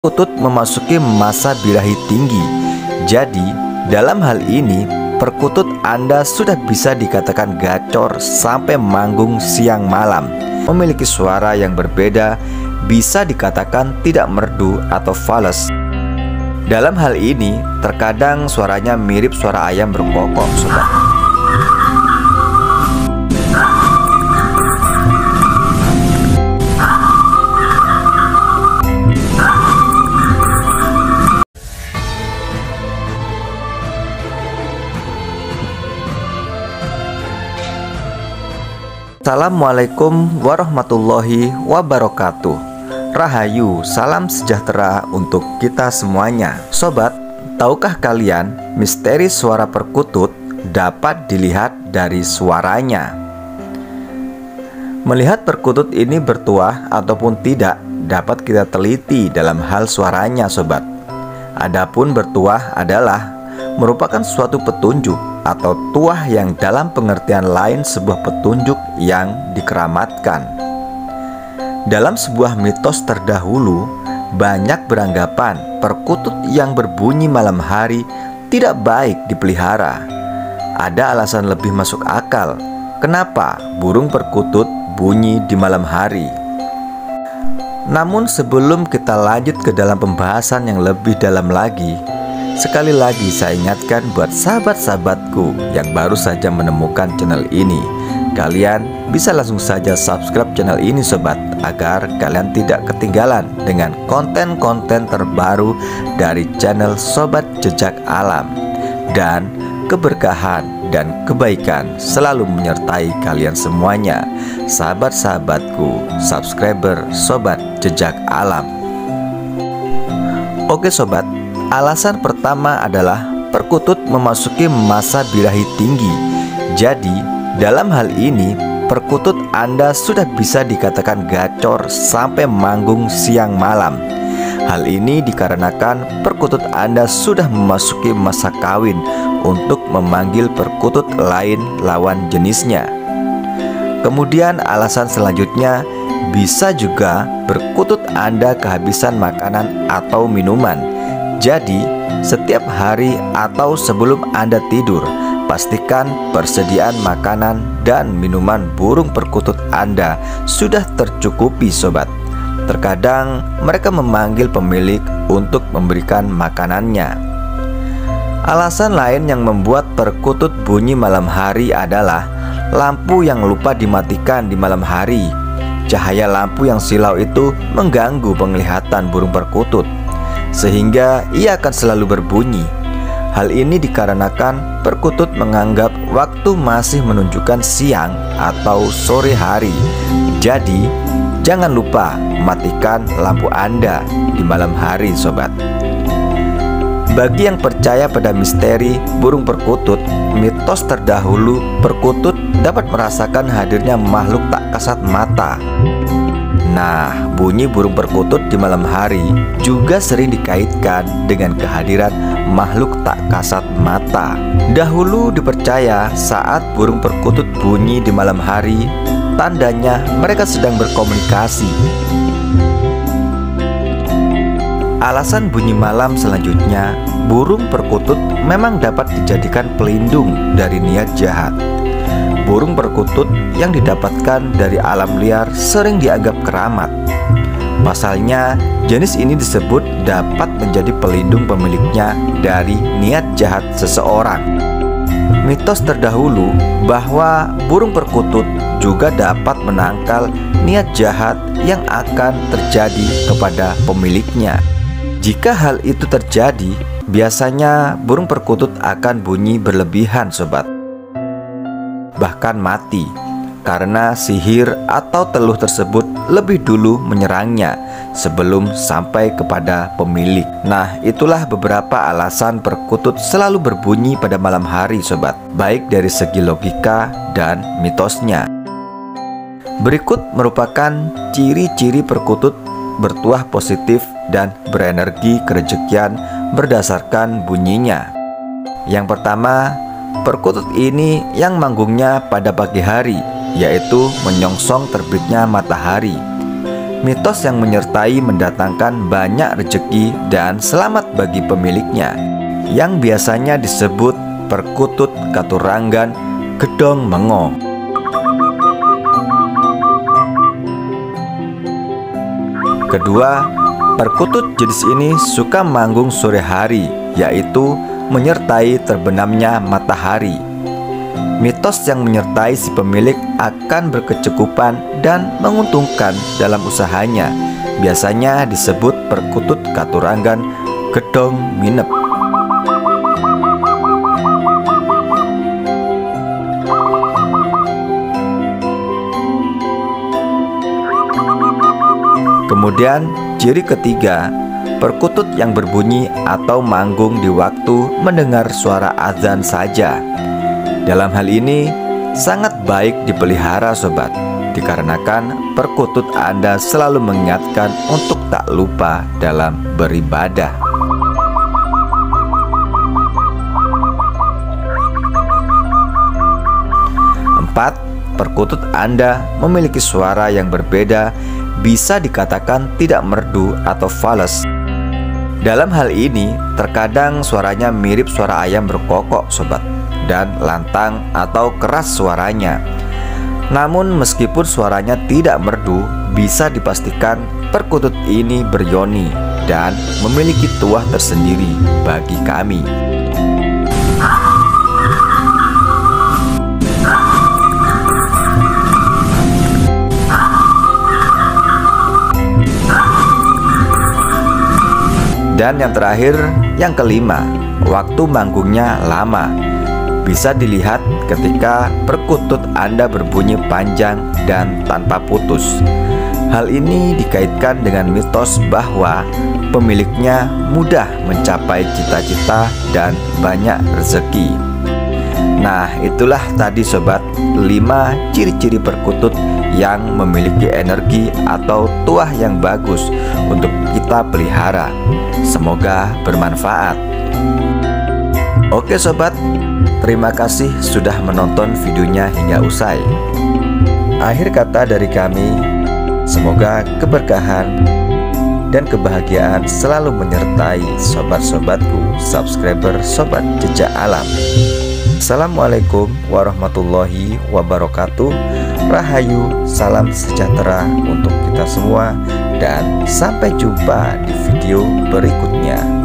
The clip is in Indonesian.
Perkutut memasuki masa birahi tinggi. Jadi, dalam hal ini, perkutut Anda sudah bisa dikatakan gacor sampai manggung siang malam. Memiliki suara yang berbeda, bisa dikatakan tidak merdu atau fales. Dalam hal ini, terkadang suaranya mirip suara ayam berkokok, sobat. Assalamualaikum warahmatullahi wabarakatuh. Rahayu, salam sejahtera untuk kita semuanya. Sobat, tahukah kalian misteri suara perkutut dapat dilihat dari suaranya? Melihat perkutut ini bertuah ataupun tidak dapat kita teliti dalam hal suaranya, sobat. Adapun bertuah adalah merupakan suatu petunjuk atau tuah yang dalam pengertian lain sebuah petunjuk yang dikeramatkan. Dalam sebuah mitos terdahulu, banyak beranggapan perkutut yang berbunyi malam hari tidak baik dipelihara. Ada alasan lebih masuk akal kenapa burung perkutut bunyi di malam hari. Namun sebelum kita lanjut ke dalam pembahasan yang lebih dalam lagi, sekali lagi saya ingatkan buat sahabat-sahabatku yang baru saja menemukan channel ini, kalian bisa langsung saja subscribe channel ini, sobat, agar kalian tidak ketinggalan dengan konten-konten terbaru dari channel Sobat Jejak Alam. Dan keberkahan dan kebaikan selalu menyertai kalian semuanya, sahabat-sahabatku, subscriber Sobat Jejak Alam. Oke sobat, alasan pertama adalah perkutut memasuki masa birahi tinggi. Jadi, dalam hal ini, perkutut Anda sudah bisa dikatakan gacor sampai manggung siang malam. Hal ini dikarenakan perkutut Anda sudah memasuki masa kawin untuk memanggil perkutut lain lawan jenisnya. Kemudian alasan selanjutnya, bisa juga perkutut Anda kehabisan makanan atau minuman. Jadi, setiap hari atau sebelum Anda tidur, pastikan persediaan makanan dan minuman burung perkutut Anda sudah tercukupi, sobat. Terkadang mereka memanggil pemilik untuk memberikan makanannya. Alasan lain yang membuat perkutut bunyi malam hari adalah lampu yang lupa dimatikan di malam hari. Cahaya lampu yang silau itu mengganggu penglihatan burung perkutut, sehingga ia akan selalu berbunyi. Hal ini dikarenakan perkutut menganggap waktu masih menunjukkan siang atau sore hari. Jadi, jangan lupa matikan lampu Anda di malam hari, sobat. Bagi yang percaya pada misteri burung perkutut, mitos terdahulu perkutut dapat merasakan hadirnya makhluk tak kasat mata. Nah, bunyi burung perkutut di malam hari juga sering dikaitkan dengan kehadiran makhluk tak kasat mata. Dahulu dipercaya saat burung perkutut bunyi di malam hari, tandanya mereka sedang berkomunikasi. Alasan bunyi malam selanjutnya, burung perkutut memang dapat dijadikan pelindung dari niat jahat. Burung perkutut yang didapatkan dari alam liar sering dianggap keramat. Pasalnya, jenis ini disebut dapat menjadi pelindung pemiliknya dari niat jahat seseorang. Mitos terdahulu bahwa burung perkutut juga dapat menangkal niat jahat yang akan terjadi kepada pemiliknya. Jika hal itu terjadi, biasanya burung perkutut akan bunyi berlebihan, sobat. Bahkan mati, karena sihir atau teluh tersebut lebih dulu menyerangnya sebelum sampai kepada pemilik. Nah, itulah beberapa alasan perkutut selalu berbunyi pada malam hari, sobat, baik dari segi logika dan mitosnya. Berikut merupakan ciri-ciri perkutut bertuah positif dan berenergi kerejekian berdasarkan bunyinya. Yang pertama, perkutut ini yang manggungnya pada pagi hari, yaitu menyongsong terbitnya matahari. Mitos yang menyertai mendatangkan banyak rezeki dan selamat bagi pemiliknya, yang biasanya disebut perkutut Katuranggan Gedong Mengo. Kedua, perkutut jenis ini suka manggung sore hari, yaitu menyertai terbenamnya matahari. Mitos yang menyertai si pemilik akan berkecukupan dan menguntungkan dalam usahanya, biasanya disebut perkutut Katuranggan Gedong Minep. Kemudian ciri ketiga, perkutut yang berbunyi atau manggung di waktu mendengar suara azan saja. Dalam hal ini sangat baik dipelihara sobat, dikarenakan perkutut Anda selalu mengingatkan untuk tak lupa dalam beribadah. Empat, perkutut Anda memiliki suara yang berbeda, bisa dikatakan tidak merdu atau fales. Dalam hal ini, terkadang suaranya mirip suara ayam berkokok sobat, dan lantang atau keras suaranya. Namun meskipun suaranya tidak merdu, bisa dipastikan perkutut ini beryoni dan memiliki tuah tersendiri bagi kami. Dan yang terakhir, yang kelima, waktu manggungnya lama. Bisa dilihat ketika perkutut Anda berbunyi panjang dan tanpa putus. Hal ini dikaitkan dengan mitos bahwa pemiliknya mudah mencapai cita-cita dan banyak rezeki. Nah, itulah tadi sobat 5 ciri-ciri perkutut yang memiliki energi atau tuah yang bagus untuk kita pelihara. Semoga bermanfaat. Oke sobat, terima kasih sudah menonton videonya hingga usai. Akhir kata dari kami, semoga keberkahan dan kebahagiaan selalu menyertai sobat-sobatku, subscriber Sobat Jejak Alam. Assalamualaikum warahmatullahi wabarakatuh. Rahayu, salam sejahtera untuk kita semua, dan sampai jumpa di video berikutnya.